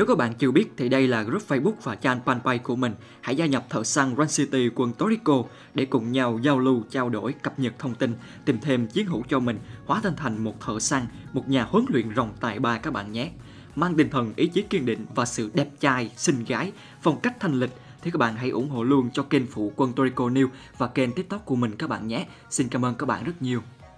Nếu các bạn chưa biết thì đây là group Facebook và trang fanpage của mình. Hãy gia nhập thợ săn Run City quân Torrico để cùng nhau giao lưu, trao đổi, cập nhật thông tin, tìm thêm chiến hữu cho mình, hóa thân thành một thợ săn, một nhà huấn luyện rồng tài ba các bạn nhé. Mang tinh thần ý chí kiên định và sự đẹp trai, xinh gái, phong cách thanh lịch thì các bạn hãy ủng hộ luôn cho kênh phụ quân Torrico News và kênh TikTok của mình các bạn nhé. Xin cảm ơn các bạn rất nhiều.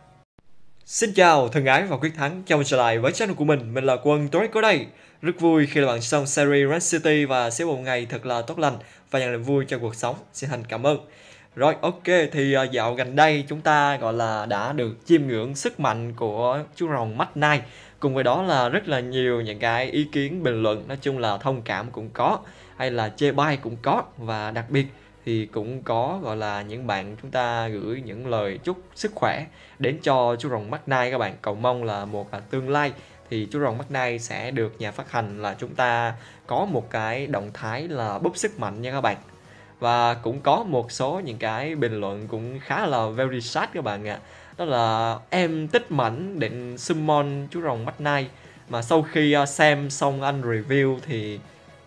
Xin chào thân ái và quyết thắng, chào mừng trở lại với channel của mình là quân Torrico đây. Rất vui khi là bạn xong series Run City và sẽ một ngày thật là tốt lành và nhận được vui cho cuộc sống. Xin thành cảm ơn. Rồi ok, thì dạo gần đây chúng ta gọi là đã được chiêm ngưỡng sức mạnh của chú rồng Mắt Nai. Cùng với đó là rất là nhiều những cái ý kiến bình luận, nói chung là thông cảm cũng có, hay là chê bai cũng có, và đặc biệt thì cũng có gọi là những bạn chúng ta gửi những lời chúc sức khỏe đến cho chú rồng Mắt Nai. Các bạn cầu mong là một tương lai thì chú rồng Mắt Nai sẽ được nhà phát hành là chúng ta có một cái động thái là búp sức mạnh nha các bạn. Và cũng có một số những cái bình luận cũng khá là very sad các bạn ạ. Đó là em tích mảnh định summon chú rồng Mắt Nai, mà sau khi xem xong anh review thì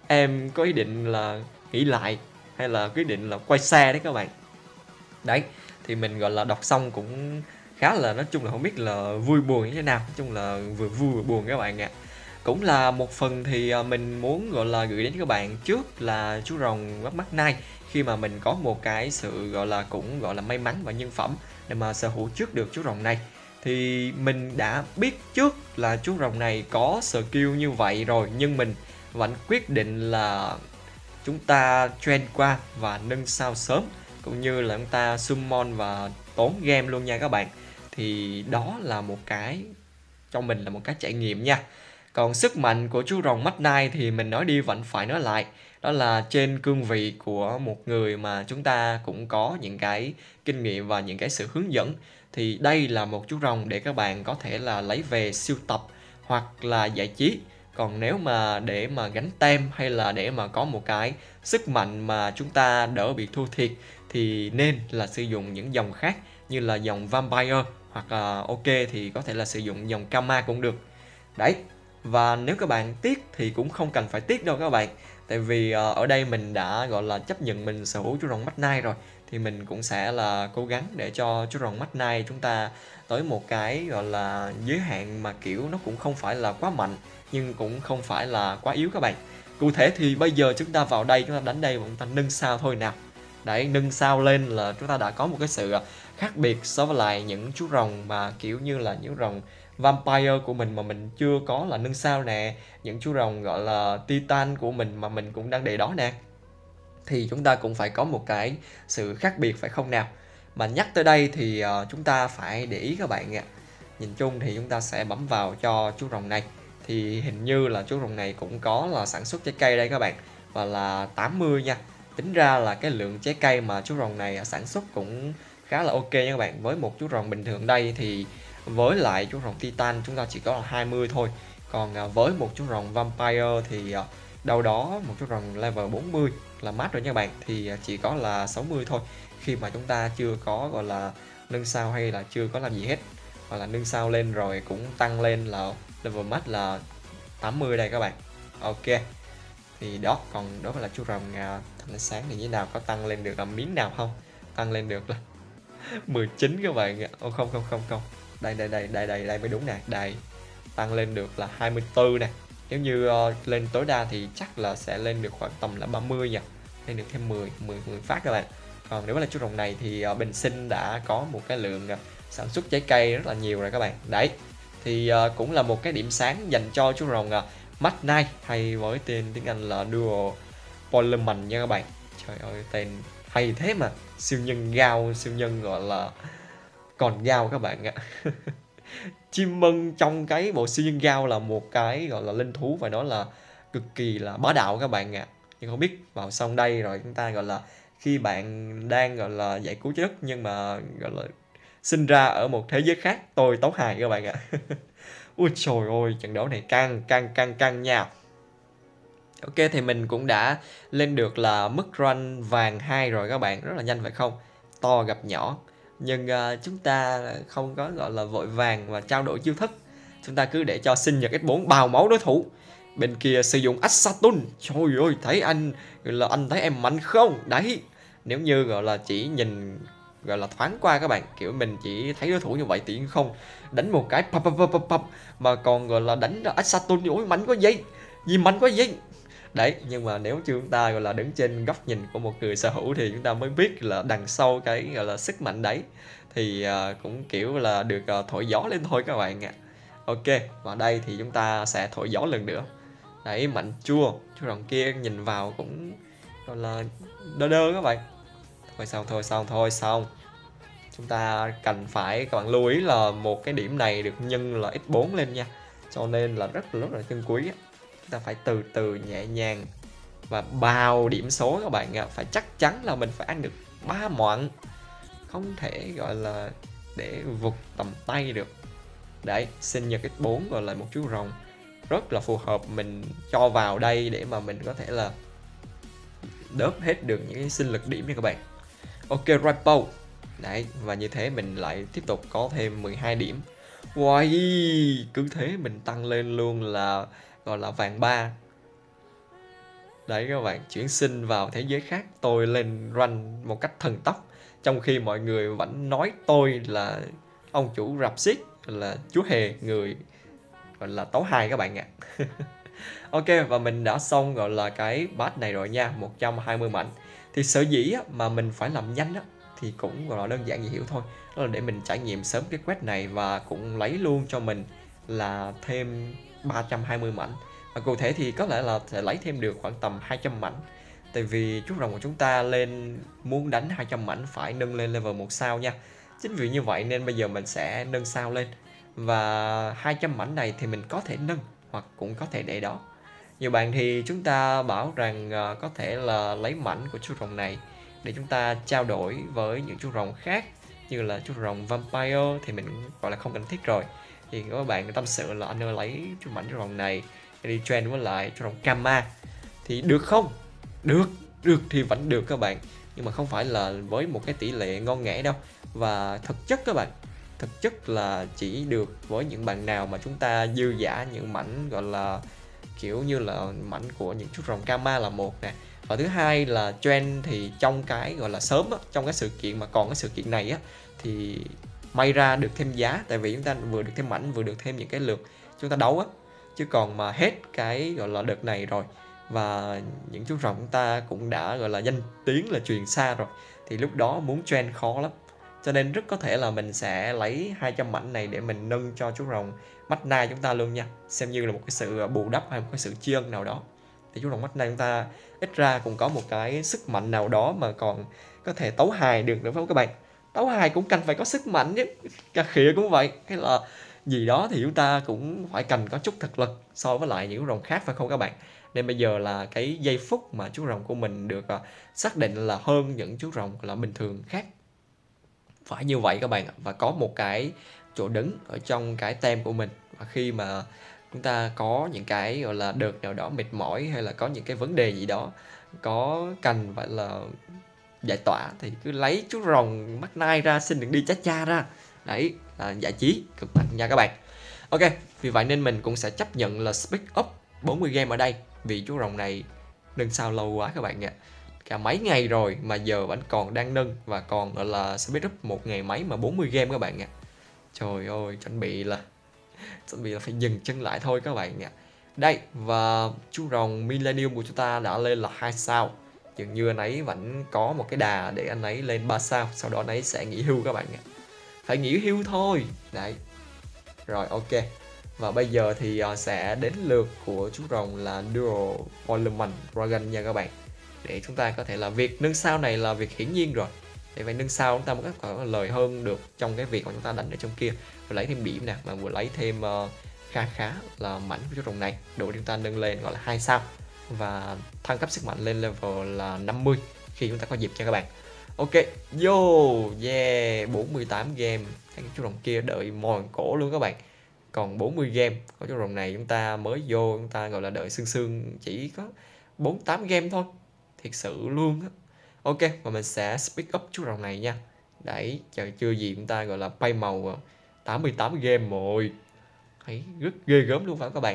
em có ý định là nghĩ lại, hay là quyết định là quay xe đấy các bạn. Đấy, thì mình gọi là đọc xong cũng khá là, nói chung là không biết là vui buồn như thế nào. Nói chung là vừa vui vừa buồn các bạn ạ. Cũng là một phần thì mình muốn gọi là gửi đến các bạn trước là chú rồng Mắt Nai, khi mà mình có một cái sự gọi là cũng gọi là may mắn và nhân phẩm để mà sở hữu trước được chú rồng này. Thì mình đã biết trước là chú rồng này có skill như vậy rồi, nhưng mình vẫn quyết định là chúng ta trend qua và nâng sao sớm, cũng như là chúng ta summon và tốn game luôn nha các bạn. Thì đó là một cái cho mình là một cái trải nghiệm nha. Còn sức mạnh của chú rồng Mắt Nai thì mình nói đi vẫn phải nói lại, đó là trên cương vị của một người mà chúng ta cũng có những cái kinh nghiệm và những cái sự hướng dẫn, thì đây là một chú rồng để các bạn có thể là lấy về sưu tập hoặc là giải trí. Còn nếu mà để mà gánh tem hay là để mà có một cái sức mạnh mà chúng ta đỡ bị thua thiệt thì nên là sử dụng những dòng khác, như là dòng Vampire, hoặc là ok thì có thể là sử dụng dòng Kama cũng được. Đấy, và nếu các bạn tiếc thì cũng không cần phải tiếc đâu các bạn. Tại vì ở đây mình đã gọi là chấp nhận mình sở hữu chú rồng Mắt Nai rồi, thì mình cũng sẽ là cố gắng để cho chú rồng Mắt Nai chúng ta tới một cái gọi là giới hạn mà kiểu nó cũng không phải là quá mạnh, nhưng cũng không phải là quá yếu các bạn. Cụ thể thì bây giờ chúng ta vào đây, chúng ta đánh đây và chúng ta nâng sao thôi nào. Đấy, nâng sao lên là chúng ta đã có một cái sự khác biệt so với lại những chú rồng mà kiểu như là những rồng Vampire của mình mà mình chưa có là nâng sao nè, những chú rồng gọi là Titan của mình mà mình cũng đang để đó nè. Thì chúng ta cũng phải có một cái sự khác biệt phải không nào. Mà nhắc tới đây thì chúng ta phải để ý các bạn ạ. Nhìn chung thì chúng ta sẽ bấm vào cho chú rồng này. Thì hình như là chú rồng này cũng có là sản xuất trái cây đây các bạn, và là 80 nha. Tính ra là cái lượng trái cây mà chú rồng này sản xuất cũng khá là ok nha các bạn. Với một chú rồng bình thường đây thì với lại chú rồng Titan chúng ta chỉ có là 20 thôi. Còn với một chú rồng Vampire thì đâu đó một chú rồng level 40 là max rồi nha các bạn, thì chỉ có là 60 thôi, khi mà chúng ta chưa có gọi là nâng sao hay là chưa có làm gì hết. Hoặc là nâng sao lên rồi cũng tăng lên là level max là 80 đây các bạn. Ok, thì đó, còn đó là chú rồng Thanh Sáng thì như thế nào, có tăng lên được là miếng nào không? Tăng lên được là 19 các bạn. Không, đây mới đúng nè. Đây, tăng lên được là 24 nè. Nếu như lên tối đa thì chắc là sẽ lên được khoảng tầm là 30 nha. Lên được thêm 10 phát các bạn. Còn nếu là chú rồng này thì bình sinh đã có một cái lượng sản xuất trái cây rất là nhiều rồi các bạn. Đấy, thì cũng là một cái điểm sáng dành cho chú rồng Mắt Nai, hay với tên tiếng Anh là Dual Polyman nha các bạn. Trời ơi, tên hay thế mà. Siêu nhân gao, siêu nhân gọi là còn gao các bạn ạ. Chim Mân trong cái bộ siêu nhân gao là một cái gọi là linh thú, và đó là cực kỳ là bá đạo các bạn ạ. Nhưng không biết vào xong đây rồi chúng ta gọi là khi bạn đang gọi là giải cứu trái đất, nhưng mà gọi là sinh ra ở một thế giới khác, tôi tấu hài các bạn ạ. Ui trời ơi, trận đấu này căng nha. Ok, thì mình cũng đã lên được là mức run vàng 2 rồi các bạn, rất là nhanh phải không? To gặp nhỏ. Nhưng chúng ta không có gọi là vội vàng và trao đổi chiêu thức. Chúng ta cứ để cho sinh nhật S4 bào máu đối thủ. Bên kia sử dụng Assassin. Trời ơi, thấy anh gọi là anh thấy em mạnh không? Đấy, nếu như gọi là chỉ nhìn gọi là thoáng qua các bạn, kiểu mình chỉ thấy đối thủ như vậy thì không đánh một cái pập pập pập pập pập, mà còn gọi là đánh Assassin. Ôi mạnh quá vậy, gì mạnh quá vậy. Đấy, nhưng mà nếu chúng ta gọi là đứng trên góc nhìn của một người sở hữu thì chúng ta mới biết là đằng sau cái gọi là sức mạnh đấy thì cũng kiểu là được thổi gió lên thôi các bạn ạ. Ok, và đây thì chúng ta sẽ thổi gió lần nữa. Đấy, mạnh chua, chú rồng kia nhìn vào cũng gọi là đơ đơ các bạn. Thôi xong. Chúng ta cần phải, các bạn lưu ý là một cái điểm này được nhân là x4 lên nha. Cho nên là rất là chân quý á. Chúng ta phải từ từ nhẹ nhàng và bao điểm số các bạn ạ. Phải chắc chắn là mình phải ăn được 3 mọn, không thể gọi là để vụt tầm tay được. Đấy, sinh nhật x4 gọi là một chú rồng rất là phù hợp mình cho vào đây để mà mình có thể là đớp hết được những cái sinh lực điểm nha các bạn. Ok, Raipo. Đấy, và như thế mình lại tiếp tục có thêm 12 điểm. Wow, cứ thế mình tăng lên luôn là gọi là vàng 3. Đấy các bạn, chuyển sinh vào thế giới khác, tôi lên run một cách thần tốc. Trong khi mọi người vẫn nói tôi là ông chủ rạp xiếc, là chú hề người gọi là tấu hài các bạn ạ. Ok, và mình đã xong gọi là cái batch này rồi nha, 120 mảnh. Thì sở dĩ á, mà mình phải làm nhanh á, thì cũng gọi là đơn giản dễ hiểu thôi. Đó là để mình trải nghiệm sớm cái quest này và cũng lấy luôn cho mình là thêm 320 mảnh. Và cụ thể thì có lẽ là sẽ lấy thêm được khoảng tầm 200 mảnh. Tại vì chú rồng của chúng ta lên muốn đánh 200 mảnh phải nâng lên level 1 sao nha. Chính vì như vậy nên bây giờ mình sẽ nâng sao lên. Và 200 mảnh này thì mình có thể nâng hoặc cũng có thể để đó. Nhiều bạn thì chúng ta bảo rằng có thể là lấy mảnh của chú rồng này để chúng ta trao đổi với những chú rồng khác, như là chú rồng Vampire thì mình gọi là không cần thiết rồi. Thì các bạn tâm sự là anh ơi lấy chú mảnh chú rồng này để đi trade với lại chú rồng Kama thì được không? Được thì vẫn được các bạn, nhưng mà không phải là với một cái tỷ lệ ngon nghẻ đâu. Và thực chất các bạn, thực chất là chỉ được với những bạn nào mà chúng ta dư giả những mảnh gọi là kiểu như là mảnh của những chú rồng Kama là một nè. Và thứ hai là trend thì trong cái gọi là sớm á, trong cái sự kiện mà còn cái sự kiện này á thì may ra được thêm giá, tại vì chúng ta vừa được thêm mảnh vừa được thêm những cái lượt chúng ta đấu á. Chứ còn mà hết cái gọi là đợt này rồi và những chú rồng chúng ta cũng đã gọi là danh tiếng là truyền xa rồi thì lúc đó muốn trend khó lắm. Cho nên rất có thể là mình sẽ lấy 200 mảnh này để mình nâng cho chú rồng Mắt Nai chúng ta luôn nha, xem như là một cái sự bù đắp hay một cái sự tri ân nào đó. Thì chú rồng Mắt Nai chúng ta ít ra cũng có một cái sức mạnh nào đó mà còn có thể tấu hài được nữa phải không các bạn? Tấu hài cũng cần phải có sức mạnh chứ, cà khịa cũng vậy, hay là gì đó thì chúng ta cũng phải cần có chút thực lực so với lại những chú rồng khác phải không các bạn? Nên bây giờ là cái giây phút mà chú rồng của mình được xác định là hơn những chú rồng là bình thường khác. Phải như vậy các bạn ạ. Và có một cái chỗ đứng ở trong cái tem của mình. Và khi mà chúng ta có những cái gọi là đợt nào đó mệt mỏi hay là có những cái vấn đề gì đó có cần phải là giải tỏa thì cứ lấy chú rồng Mắt Nai ra, xin đừng đi cha cha ra. Đấy là giải trí cực mạnh nha các bạn. Ok, vì vậy nên mình cũng sẽ chấp nhận là speed up 40 game ở đây. Vì chú rồng này nâng sao lâu quá các bạn ạ. Cả mấy ngày rồi mà giờ vẫn còn đang nâng và còn gọi là speed up một ngày mấy mà 40 game các bạn ạ. Trời ơi, chuẩn bị là phải dừng chân lại thôi các bạn ạ. Đây, và chú rồng Millennium của chúng ta đã lên là 2 sao. Dường như anh ấy vẫn có một cái đà để anh ấy lên 3 sao, sau đó anh ấy sẽ nghỉ hưu các bạn ạ. Phải nghỉ hưu thôi. Đấy. Rồi ok. Và bây giờ thì sẽ đến lượt của chú rồng là Dual Parliament Dragon nha các bạn. Để chúng ta có thể là việc nâng sao này là việc hiển nhiên rồi. Để vậy nâng sao chúng ta mới có lời hơn được trong cái việc mà chúng ta đánh ở trong kia. Vừa lấy thêm điểm nè, mà vừa lấy thêm khá là mạnh của chú rồng này. Đủ để chúng ta nâng lên gọi là 2 sao. Và thăng cấp sức mạnh lên level là 50 khi chúng ta có dịp nha các bạn. Ok, yo, yeah, 48 game. Cái chú rồng kia đợi mòn cổ luôn các bạn. Còn 40 game của chú rồng này chúng ta mới vô, chúng ta gọi là đợi sương chỉ có 48 game thôi. Thiệt sự luôn á. Ok, và mình sẽ speed up chú rồng này nha. Đấy, chờ chưa gì chúng ta gọi là bay màu 88 game rồi. Thấy rất ghê gớm luôn phải không các bạn?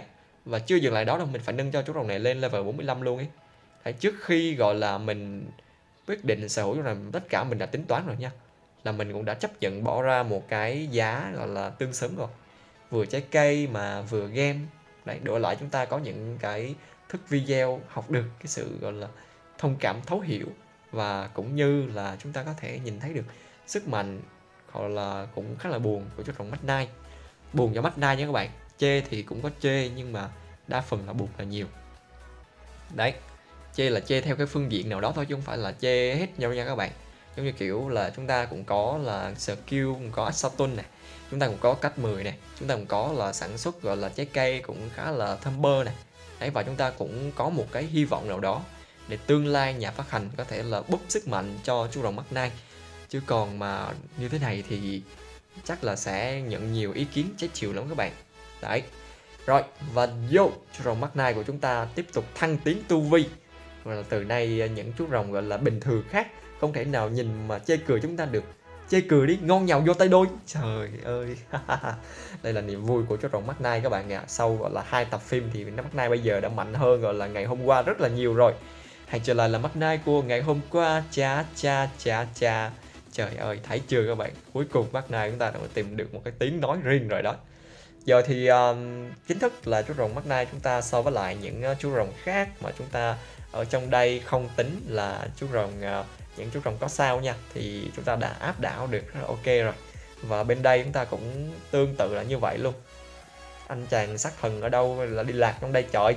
Và chưa dừng lại đó đâu, mình phải nâng cho chú rồng này lên level 45 luôn ấy. Đấy, trước khi gọi là mình quyết định sở hữu chú rồng, tất cả mình đã tính toán rồi nha. Là mình cũng đã chấp nhận bỏ ra một cái giá gọi là tương xứng rồi. Vừa trái cây mà vừa game. Đấy, đổi lại chúng ta có những cái thức video học được cái sự gọi là thông cảm thấu hiểu, và cũng như là chúng ta có thể nhìn thấy được sức mạnh gọi là cũng khá là buồn của chú rồng Mắt Nai. Buồn cho Mắt Nai nha các bạn. Chê thì cũng có chê, nhưng mà đa phần là buồn là nhiều. Đấy, chê là chê theo cái phương diện nào đó thôi, chứ không phải là chê hết nhau nha các bạn. Giống như kiểu là chúng ta cũng có là skill, cũng có Saturn này, chúng ta cũng có cách 10 này, chúng ta cũng có là sản xuất gọi là trái cây cũng khá là thơm bơ này. Đấy, và chúng ta cũng có một cái hy vọng nào đó để tương lai nhà phát hành có thể là búp sức mạnh cho chú rồng Mắt Nai. Chứ còn mà như thế này thì chắc là sẽ nhận nhiều ý kiến trái chiều lắm các bạn. Đấy. Rồi, và vô chú rồng Mắt Nai của chúng ta tiếp tục thăng tiến tu vi. Và từ nay những chú rồng gọi là bình thường khác không thể nào nhìn mà chê cười chúng ta được. Chê cười đi, ngon nhào vô tay đôi. Trời ơi. Đây là niềm vui của chú rồng Mắt Nai các bạn ạ. Sau gọi là 2 tập phim thì Mắt Nai bây giờ đã mạnh hơn gọi là ngày hôm qua rất là nhiều rồi. Hãy trở lại là Mắt Nai của ngày hôm qua. Cha cha cha cha. Trời ơi, thấy chưa các bạn? Cuối cùng Mắt Nai chúng ta đã tìm được một cái tiếng nói riêng rồi đó. Giờ thì chính thức là chú rồng Mắt Nai chúng ta so với lại những chú rồng khác mà chúng ta ở trong đây không tính là chú rồng những chú rồng có sao nha, thì chúng ta đã áp đảo được rất là ok rồi. Và bên đây chúng ta cũng tương tự là như vậy luôn. Anh chàng sát thần ở đâu là đi lạc trong đây trời.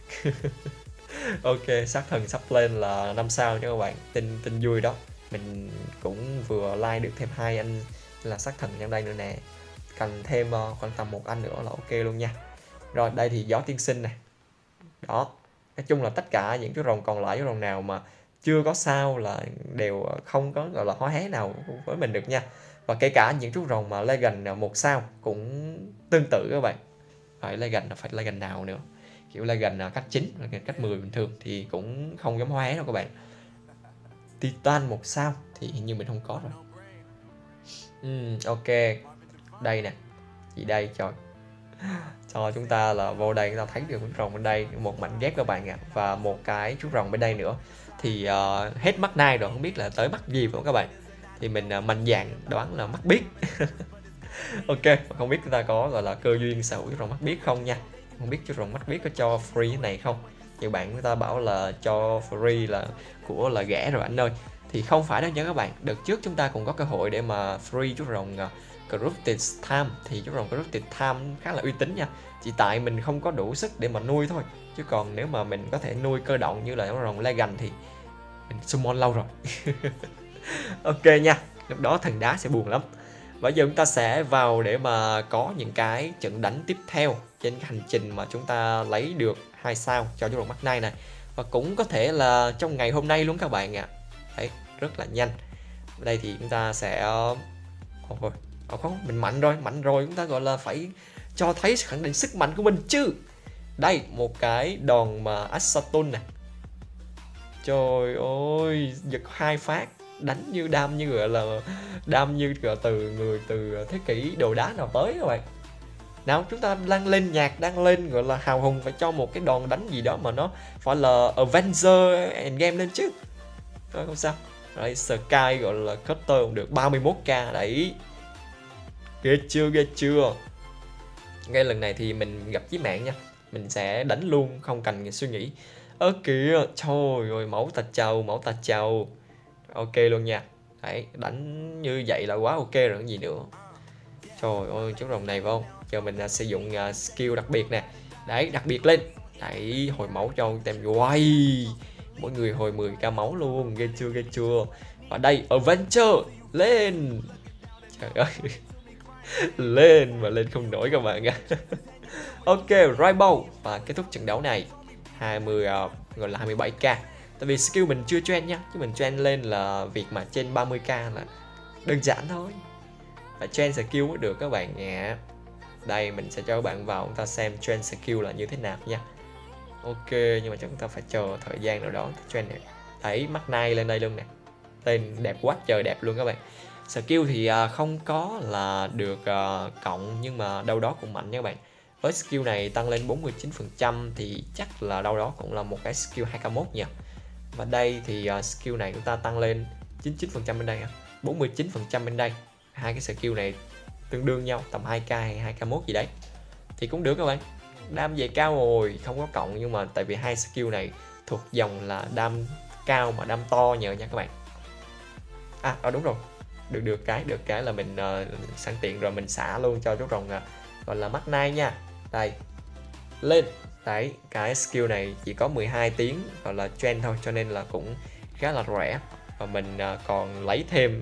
Ok, sát thần sắp lên là 5 sao cho các bạn, tin vui đó. Mình cũng vừa like được thêm 2 anh là sát thần trong đây nữa nè, cần thêm khoảng tầm 1 anh nữa là ok luôn nha. Rồi đây thì gió tiên sinh này đó. Nói chung là tất cả những chú rồng còn lại, chú rồng nào mà chưa có sao là đều không có gọi là hó hé nào với mình được nha. Và kể cả những chú rồng mà Legend 1 sao cũng tương tự các bạn. Phải Legend là phải Legend nào nữa, kiểu Legend cách 9, cách 10 bình thường thì cũng không giống hó hé đâu các bạn. Titan 1 sao thì hình như mình không có rồi. Ok, đây nè, gì đây trời. Cho chúng ta là vô đây chúng ta thấy được chú rồng bên đây, một mảnh ghép các bạn ạ. Và một cái chú rồng bên đây nữa. Thì hết Mắt Nai rồi, không biết là tới mắt gì phải không các bạn. Thì mình mạnh dạn đoán là mắt biết. Ok, không biết chúng ta có gọi là cơ duyên sở hữu chú rồng mắt biết không nha. Không biết chú rồng mắt biết có cho free cái này không. Nhiều bạn người ta bảo là cho free là của là ghẻ rồi anh ơi. Thì không phải đâu nha các bạn. Đợt trước chúng ta cũng có cơ hội để mà free chú rồng Corrupted Time. Thì chú rồng Corrupted Time khá là uy tín nha. Chỉ tại mình không có đủ sức để mà nuôi thôi. Chứ còn nếu mà mình có thể nuôi cơ động như là chú rồng Legend thì mình summon lâu rồi. Ok nha, lúc đó thần đá sẽ buồn lắm. Bây giờ chúng ta sẽ vào để mà có những cái trận đánh tiếp theo trên cái hành trình mà chúng ta lấy được 2 sao cho chú rồng Mắt Nai này. Và cũng có thể là trong ngày hôm nay luôn các bạn ạ. Đấy, rất là nhanh. Ở đây thì chúng ta sẽ không, mình mạnh rồi, chúng ta gọi là phải cho thấy khẳng định sức mạnh của mình chứ. Đây, một cái đòn mà Asatun này. Trời ơi, giật 2 phát, đánh như đam như gọi là đam như từ người từ thế kỷ đồ đá nào tới các bạn. Nào chúng ta đang lên nhạc, đang lên gọi là hào hùng, phải cho một cái đòn đánh gì đó mà nó phải là Avenger Endgame lên chứ. Rồi không sao. Đấy, Sky gọi là Cutter cũng được 31k đấy. Ghê chưa. Ngay lần này thì mình gặp chí mạng nha. Mình sẽ đánh luôn, không cần suy nghĩ. Ơ kìa, trời ơi, máu ta trầu. Ok luôn nha. Đấy, đánh như vậy là quá ok rồi, cái gì nữa. Trời ơi, chú rồng này phải không? Giờ mình sử dụng skill đặc biệt nè. Đấy, đặc biệt lên. Đấy, hồi máu cho tem quay. Mỗi người hồi 10k máu luôn, ghê chưa. Và đây, Adventure, lên. Trời ơi. Lên mà lên không nổi các bạn ạ. Ok, Rainbow. Và kết thúc trận đấu này 20 gọi là 27k. Tại vì skill mình chưa trend nha, chứ mình trend lên là việc mà trên 30k là đơn giản thôi. Phải trend skill mới được các bạn nha. Đây mình sẽ cho các bạn vào, chúng ta xem trend skill là như thế nào nha. Ok, nhưng mà chúng ta phải chờ thời gian nào đó trend này. Thấy Mắt Nai lên đây luôn nè. Tên đẹp quá trời đẹp luôn các bạn. Skill thì không có là được cộng, nhưng mà đâu đó cũng mạnh nha các bạn. với skill này tăng lên 49% thì chắc là đâu đó cũng là một cái skill 2k1 nha. Và đây thì skill này chúng ta tăng lên 99% bên đây, 49% bên đây. Hai cái skill này tương đương nhau tầm 2k hay 2k1 gì đấy thì cũng được các bạn. Đam về cao rồi, không có cộng, nhưng mà tại vì hai skill này thuộc dòng là đam cao mà đam to nhờ nha các bạn. Đúng rồi, được cái là mình sẵn tiện rồi mình xả luôn cho chú rồng gọi là mắt nai nha. Đây, lên đấy, cái skill này chỉ có 12 tiếng gọi là trend thôi, cho nên là cũng khá là rẻ. Và mình còn lấy thêm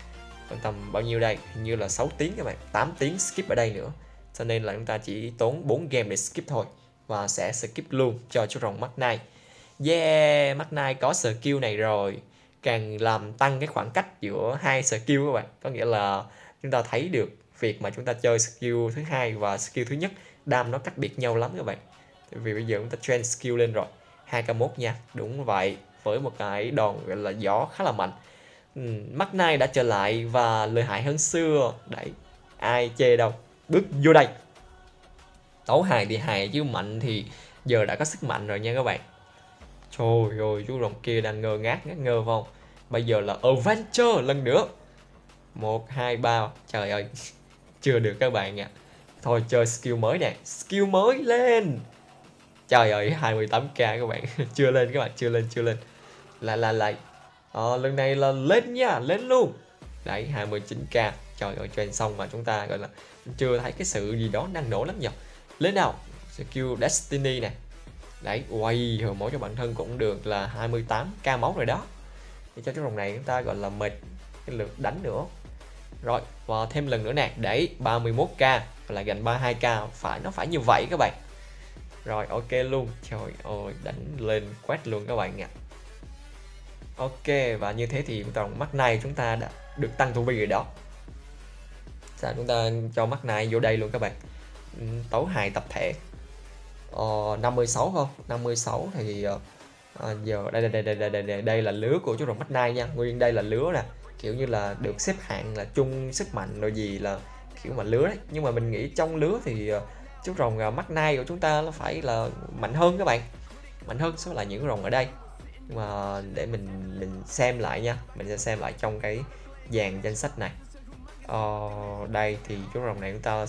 tầm bao nhiêu đây, hình như là 6 tiếng các bạn, 8 tiếng skip ở đây nữa, cho nên là chúng ta chỉ tốn 4 game để skip thôi, và sẽ skip luôn cho chú rồng mắt nai. Yeah, mắt nai có skill này rồi, càng làm tăng cái khoảng cách giữa hai skill các bạn. Có nghĩa là chúng ta thấy được việc mà chúng ta chơi skill thứ hai và skill thứ nhất, đam nó cách biệt nhau lắm các bạn. Vì bây giờ chúng ta trend skill lên rồi, 2k1 nha, đúng vậy, với một cái đòn gọi là gió khá là mạnh. Mắt nai đã trở lại và lợi hại hơn xưa đấy, ai chê đâu. Bước vô đây, tấu hài thì hài chứ mạnh thì giờ đã có sức mạnh rồi nha các bạn. Trời ơi, chú rồng kia đang ngơ ngác ngơ không? Bây giờ là Adventure lần nữa. 1, 2, 3. Trời ơi, chưa được các bạn ạ. Thôi chơi skill mới nè, skill mới lên. Trời ơi, 28k các bạn. Chưa lên các bạn, chưa lên. Lại. Lần này là lên nha, lên luôn. Đấy, 29k. Trời ơi, trend xong mà chúng ta gọi là chưa thấy cái sự gì đó năng nổ lắm nhỉ. Lên nào, skill Destiny nè. Đấy, quay hồi máu cho bản thân cũng được là 28k máu rồi đó. Để cho cái rồng này chúng ta gọi là mệt cái lượt đánh nữa. Rồi, và thêm lần nữa nè, đấy 31k là gần 32k, nó phải như vậy các bạn. Rồi, ok luôn. Trời ơi, đánh lên quét luôn các bạn ạ. Ok, và như thế thì rồng mắt này chúng ta đã được tăng tu vi rồi đó. Sao chúng ta cho mắt này vô đây luôn các bạn. Tấu hài tập thể 56 không? 56 thì giờ đây là lứa của chú rồng mắt nai nha. Nguyên đây là lứa nè, kiểu như là được xếp hạng là chung sức mạnh rồi gì là kiểu mà lứa đấy. Nhưng mà mình nghĩ trong lứa thì chú rồng mắt nai của chúng ta nó phải là mạnh hơn các bạn, mạnh hơn so với lại những rồng ở đây. Nhưng mà để mình xem lại nha, mình sẽ xem lại trong cái dàn danh sách này. Đây thì chú rồng này chúng ta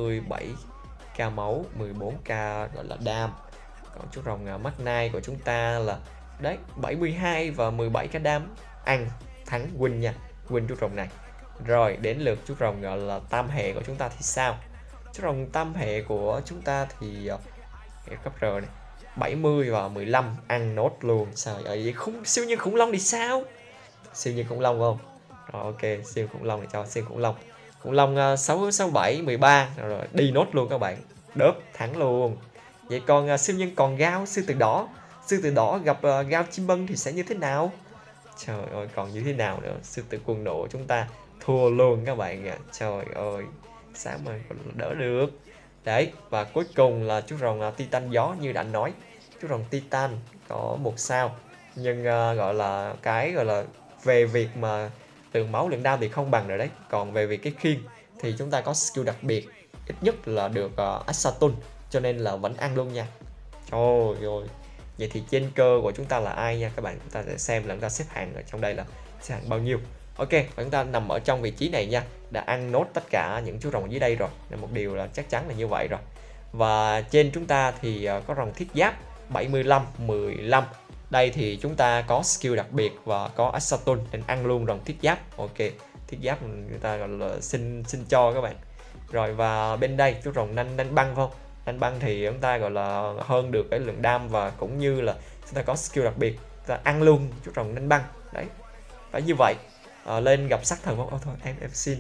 67k máu, 14k gọi là đam. Còn chú rồng mắt nai của chúng ta là đấy 72 và 17k đam, ăn thắng win nha, win chú rồng này. Rồi đến lượt chú rồng gọi là tam hệ của chúng ta thì sao? Chú rồng tam hệ của chúng ta thì cấp R này 70 và 15 ăn nốt luôn. Trời ơi, siêu nhân khủng long thì sao? Siêu nhân khủng long không? Rồi ok, siêu khủng long thì cho siêu khủng long. Khủng long 67 13 rồi đi nốt luôn các bạn. Đớp thắng luôn. Vậy còn siêu nhân còn Gao sư tử đỏ. Sư tử đỏ gặp Gao chim bân thì sẽ như thế nào? Trời ơi, còn như thế nào nữa? Sư tử cuồng nộ chúng ta thua luôn các bạn ạ. Trời ơi, sao mà còn đỡ được. Đấy, và cuối cùng là chú rồng Titan gió như đã nói. Chú rồng Titan có 1 sao, nhưng gọi là về việc mà lượng máu lượng đam thì không bằng rồi đấy. Còn về việc cái khiên thì chúng ta có skill đặc biệt, ít nhất là được Asatun, cho nên là vẫn ăn luôn nha. Trời ơi, vậy thì trên cơ của chúng ta là ai nha các bạn? Chúng ta sẽ xem là chúng ta xếp hạng ở trong đây là xếp hạng bao nhiêu. Ok, và chúng ta nằm ở trong vị trí này nha, đã ăn nốt tất cả những chú rồng dưới đây rồi, nên một điều là chắc chắn là như vậy rồi. Và trên chúng ta thì có rồng thiết giáp 75 15. Đây thì chúng ta có skill đặc biệt và có Asatun nên ăn luôn rồng thiết giáp. Ok, thiết giáp chúng ta gọi là xin cho các bạn. Rồi và bên đây chú rồng nanh băng không? Nanh băng thì chúng ta gọi là hơn được cái lượng đam, và cũng như là chúng ta có skill đặc biệt, chúng ta ăn luôn chú rồng nanh băng. Đấy, phải như vậy. Lên gặp sắc thần không? Thôi em xin.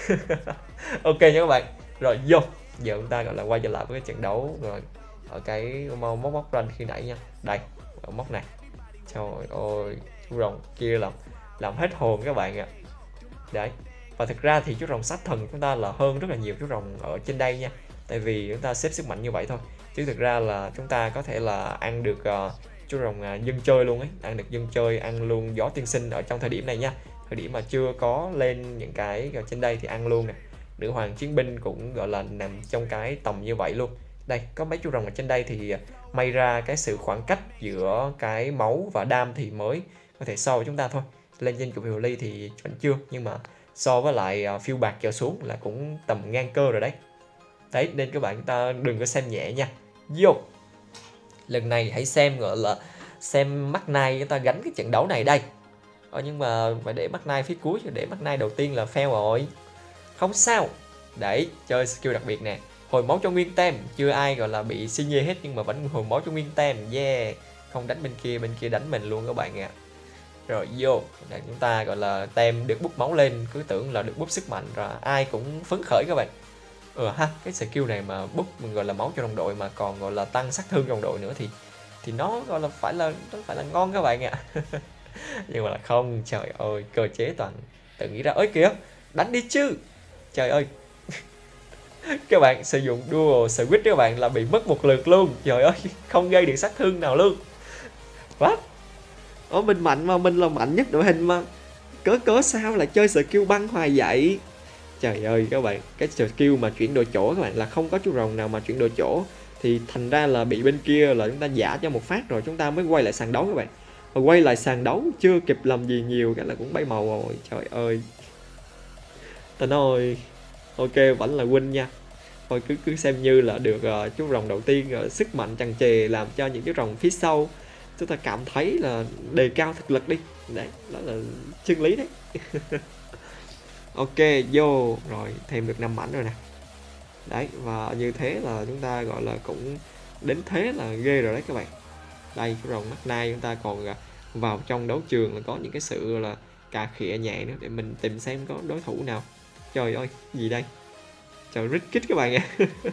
Ok nha các bạn. Rồi vô, giờ chúng ta gọi là quay trở lại với cái trận đấu rồi ở cái mốc ranh khi nãy nha. Đây, ở mốc này. Trời ơi, chú rồng kia làm hết hồn các bạn ạ. Đấy. Và thực ra thì chú rồng sát thần chúng ta là hơn rất là nhiều chú rồng ở trên đây nha. Tại vì chúng ta xếp sức mạnh như vậy thôi. Chứ thực ra là chúng ta có thể là ăn được chú rồng dân chơi luôn ấy, ăn được dân chơi, ăn luôn gió tiên sinh ở trong thời điểm này nha. Thời điểm mà chưa có lên những cái trên đây thì ăn luôn nè. Nữ hoàng chiến binh cũng gọi là nằm trong cái tầm như vậy luôn. Đây, có mấy chú rồng ở trên đây thì may ra cái sự khoảng cách giữa cái máu và đam thì mới có thể so với chúng ta thôi. Lên trên của Hồ Ly thì vẫn chưa, nhưng mà so với lại phiêu bạc trở xuống là cũng tầm ngang cơ rồi đấy. Đấy, nên các bạn ta đừng có xem nhẹ nha. Vô! Lần này hãy xem gọi là xem Mắc Nai chúng ta gánh cái trận đấu này đây. Nhưng mà phải để Mắc Nai phía cuối, chứ để Mắc Nai đầu tiên là fail rồi. Không sao. Đấy, chơi skill đặc biệt nè. Hồi máu cho nguyên tem, chưa ai gọi là bị xi nhê hết nhưng mà vẫn hồi máu cho nguyên tem. Yeah. Không đánh bên kia đánh mình luôn các bạn ạ. Rồi vô, để chúng ta gọi là tem được bút máu lên, cứ tưởng là được bút sức mạnh rồi ai cũng phấn khởi các bạn. Ha, cái skill này mà bút mình gọi là máu cho đồng đội mà còn gọi là tăng sát thương đồng đội nữa thì nó gọi là phải là ngon các bạn ạ. Nhưng mà là không, trời ơi, cơ chế toàn tự nghĩ ra. Ơi kìa, đánh đi chứ. Trời ơi. Các bạn sử dụng dual switch các bạn là bị mất một lượt luôn. Trời ơi, không gây được sát thương nào luôn. What? Mình mạnh mà, mình là mạnh nhất đội hình mà. Cớ sao lại chơi skill băng hoài vậy? Trời ơi các bạn, cái skill mà chuyển đổi chỗ các bạn là không có chú rồng nào mà chuyển đổi chỗ, thì thành ra là bị bên kia là chúng ta giả cho một phát rồi chúng ta mới quay lại sàn đấu các bạn. Và quay lại sàn đấu chưa kịp làm gì nhiều cái là cũng bay màu rồi. Trời ơi. Ta nói ok, vẫn là win nha. Thôi cứ xem như là được chú rồng đầu tiên sức mạnh tràn trề làm cho những chú rồng phía sau chúng ta cảm thấy là đề cao thực lực đi. Đấy, đó là chân lý đấy. Ok, vô rồi, thêm được 5 mảnh rồi nè. Đấy, và như thế là chúng ta gọi là cũng đến thế là ghê rồi đấy các bạn. Đây, cái rồng Mắc Nai chúng ta còn vào trong đấu trường là có những cái sự là cà khịa nhẹ nữa để mình tìm xem có đối thủ nào. Trời ơi, gì đây? Trời, rít kích các bạn ạ.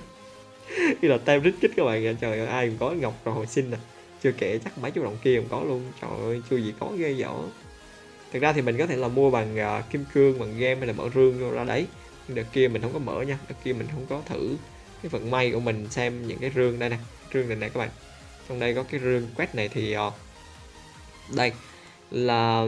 Đây là tem rít kích các bạn ạ. Trời ơi, ai cũng có ngọc rồi hồi sinh nè. Chưa kể chắc mấy chú rồng kia cũng có luôn. Trời ơi, chưa gì có ghê dở. Thực ra thì mình có thể là mua bằng kim cương, bằng game hay là mở rương vô ra đấy. Nhưng đợt kia mình không có mở nha. Đợt kia mình không có thử cái vận may của mình xem những cái rương đây nè. Rương này nè các bạn. Trong đây có cái rương quét này thì đây là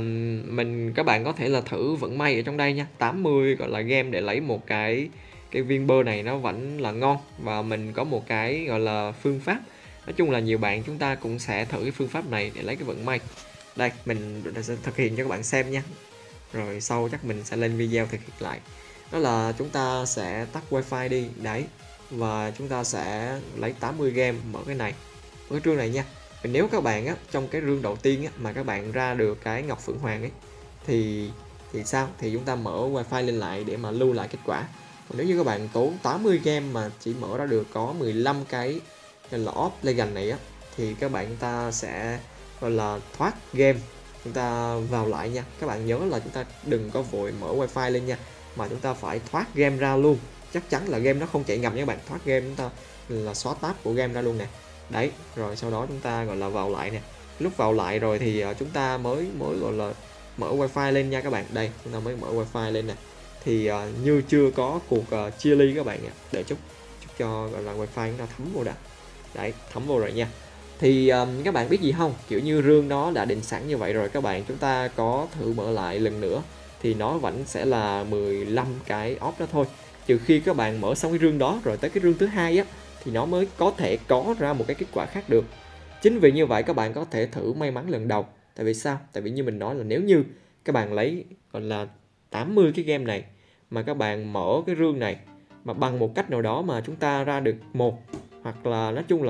các bạn có thể là thử vận may ở trong đây nha. 80 gọi là game để lấy một cái viên bơ này nó vẫn là ngon. Và mình có một cái gọi là phương pháp. Nói chung là nhiều bạn chúng ta cũng sẽ thử cái phương pháp này để lấy cái vận may. Đây, mình sẽ thực hiện cho các bạn xem nha. Rồi sau chắc mình sẽ lên video thực hiện lại. Đó là chúng ta sẽ tắt wifi đi. Đấy. Và chúng ta sẽ lấy 80 game, mở cái này, mở cái rương này nha. Và nếu các bạn á, trong cái rương đầu tiên á, mà các bạn ra được cái ngọc phượng hoàng ấy thì sao? Thì chúng ta mở wifi lên lại để mà lưu lại kết quả. Còn nếu như các bạn tốn 80 game mà chỉ mở ra được có 15 cái là off legend này á, thì các bạn ta sẽ gọi là thoát game. Chúng ta vào lại nha. Các bạn nhớ là chúng ta đừng có vội mở wifi lên nha, mà chúng ta phải thoát game ra luôn. Chắc chắn là game nó không chạy ngầm nha các bạn. Thoát game chúng ta là xóa tab của game ra luôn nè. Đấy, rồi sau đó chúng ta gọi là vào lại nè. Lúc vào lại rồi thì chúng ta mới gọi là mở wifi lên nha các bạn. Đây, chúng ta mới mở wifi lên nè. Thì như chưa có cuộc chia ly các bạn ạ. Đợi chút cho gọi là wifi chúng ta thấm vô đã. Đấy, thấm vô rồi nha. Thì các bạn biết gì không? Kiểu như rương nó đã định sẵn như vậy rồi các bạn. Chúng ta có thử mở lại lần nữa thì nó vẫn sẽ là 15 cái off đó thôi. Trừ khi các bạn mở xong cái rương đó rồi tới cái rương thứ hai á, thì nó mới có thể có ra một cái kết quả khác được. Chính vì như vậy các bạn có thể thử may mắn lần đầu. Tại vì sao? Tại vì như mình nói là nếu như các bạn lấy gọi là 80 cái game này mà các bạn mở cái rương này mà bằng một cách nào đó mà chúng ta ra được một, hoặc là nói chung là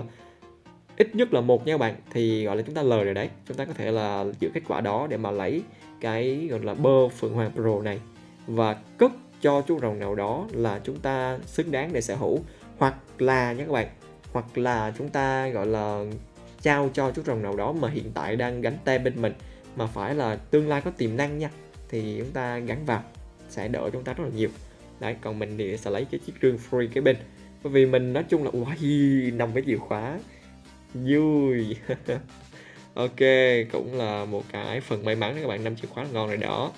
ít nhất là một nha các bạn, thì gọi là chúng ta lời rồi đấy. Chúng ta có thể là giữ kết quả đó để mà lấy cái gọi là bơ Phượng Hoàng Pro này và cất cho chú rồng nào đó là chúng ta xứng đáng để sở hữu. Hoặc là nha các bạn, hoặc là chúng ta gọi là trao cho chú rồng nào đó mà hiện tại đang gánh tem bên mình mà phải là tương lai có tiềm năng nha, thì chúng ta gắn vào sẽ đỡ chúng ta rất là nhiều. Đấy, còn mình thì sẽ lấy cái chiếc rương free cái bên, bởi vì mình nói chung là nằm cái chìa khóa vui. Ok, cũng là một cái phần may mắn đó các bạn. 5 chìa khóa là ngon rồi đó.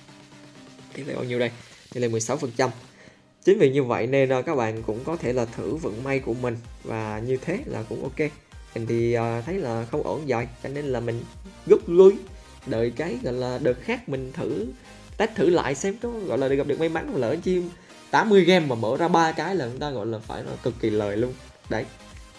Tỷ lệ bao nhiêu đây? Tỷ lệ 16%. Chính vì như vậy nên các bạn cũng có thể là thử vận may của mình, và như thế là cũng ok. Mình thì thấy là không ổn rồi, cho nên là mình rút lui, đợi cái gọi là đợt khác mình test thử lại xem có gọi là gặp được may mắn. Lỡ chim 80 game mà mở ra 3 cái là chúng ta gọi là phải là cực kỳ lời luôn. Đấy,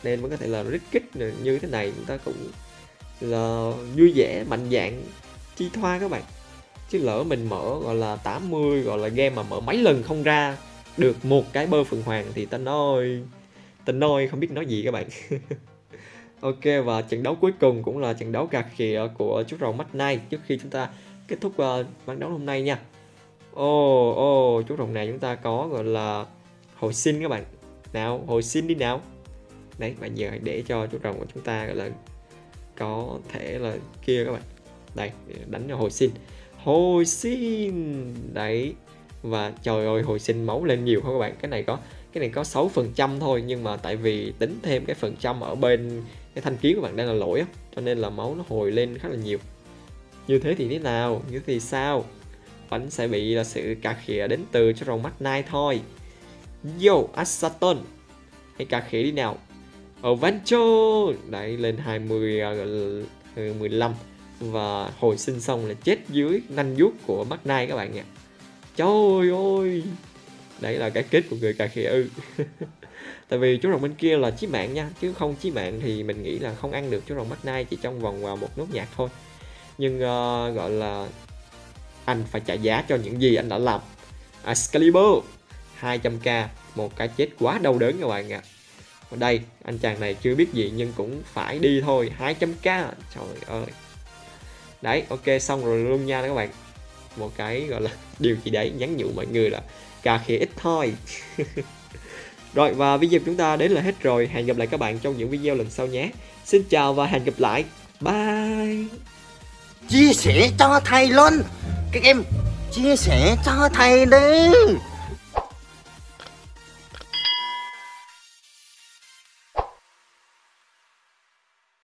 nên vẫn có thể là rít kích như thế này, chúng ta cũng là vui vẻ mạnh dạn chi thoa các bạn. Chứ lỡ mình mở gọi là 80, gọi là game mà mở mấy lần không ra được một cái bơ phượng hoàng thì ta nói không biết nói gì các bạn. Ok, và trận đấu cuối cùng cũng là trận đấu cà khịa của chú rồng Mắt Knight trước khi chúng ta kết thúc ván đấu hôm nay nha. Chú rồng này chúng ta có gọi là hồi sinh các bạn. Nào, hồi sinh đi nào. Đấy, và giờ để cho chú rồng của chúng ta gọi là có thể là kia các bạn. Đây, đánh hồi sinh. Hồi sinh. Đấy. Và trời ơi, hồi sinh máu lên nhiều không các bạn. Cái này có 6% thôi, nhưng mà tại vì tính thêm cái phần trăm ở bên cái thanh kiếm của bạn đang là lỗi á, cho nên là máu nó hồi lên khá là nhiều. Như thế thì thế nào? Như thế thì sao? Vẫn sẽ bị là sự cà khịa đến từ cho rồng Mắt Knight thôi. Yo, Asaton. Hãy cà khịa đi nào. Adventure. Đấy, lên 20, 15. Và hồi sinh xong là chết dưới nanh vuốt của Mắt Knight các bạn nha. Trời ơi. Đấy là cái kết của người cà khịa ư. Tại vì chú rồng bên kia là chí mạng nha, chứ không chí mạng thì mình nghĩ là không ăn được chú rồng Mắt Knight chỉ trong vòng một nốt nhạc thôi. Nhưng gọi là anh phải trả giá cho những gì anh đã làm. Excalibur 200k, một cái chết quá đau đớn các bạn ạ. Ở đây anh chàng này chưa biết gì nhưng cũng phải đi thôi. 200k, trời ơi. Đấy, ok, xong rồi luôn nha các bạn. Một cái gọi là điều gì đấy nhắn nhủ mọi người là cà khịa ít thôi. Rồi, và video của chúng ta đến là hết rồi. Hẹn gặp lại các bạn trong những video lần sau nhé. Xin chào và hẹn gặp lại. Bye. Chia sẻ cho thầy luôn. Các em chia sẻ cho thầy đi.